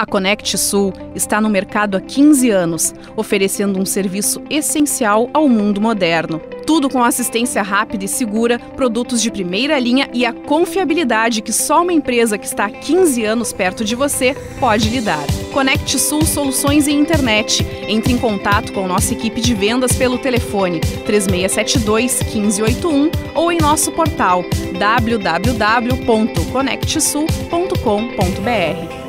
A Conect Sul está no mercado há 15 anos, oferecendo um serviço essencial ao mundo moderno. Tudo com assistência rápida e segura, produtos de primeira linha e a confiabilidade que só uma empresa que está há 15 anos perto de você pode lhe dar. Conect Sul Soluções em Internet. Entre em contato com nossa equipe de vendas pelo telefone 3672-1581 ou em nosso portal www.conectsul.com.br.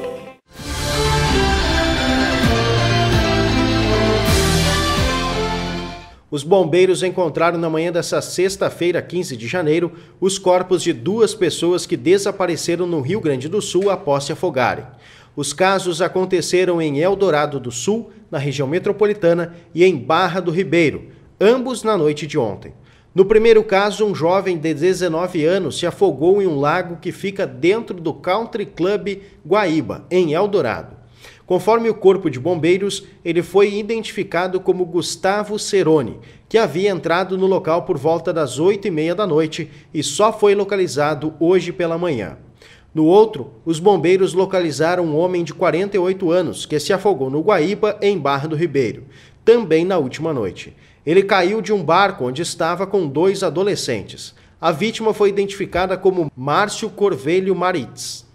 Os bombeiros encontraram na manhã desta sexta-feira, 15 de janeiro, os corpos de 2 pessoas que desapareceram no Rio Grande do Sul após se afogarem. Os casos aconteceram em Eldorado do Sul, na região metropolitana, e em Barra do Ribeiro, ambos na noite de ontem. No primeiro caso, um jovem de 19 anos se afogou em um lago que fica dentro do Country Club Guaíba, em Eldorado. Conforme o Corpo de Bombeiros, ele foi identificado como Gustavo Ceroni, que havia entrado no local por volta das 8h30 da noite e só foi localizado hoje pela manhã. No outro, os bombeiros localizaram um homem de 48 anos que se afogou no Guaíba, em Barra do Ribeiro, também na última noite. Ele caiu de um barco onde estava com 2 adolescentes. A vítima foi identificada como Márcio Corvelho Maritz.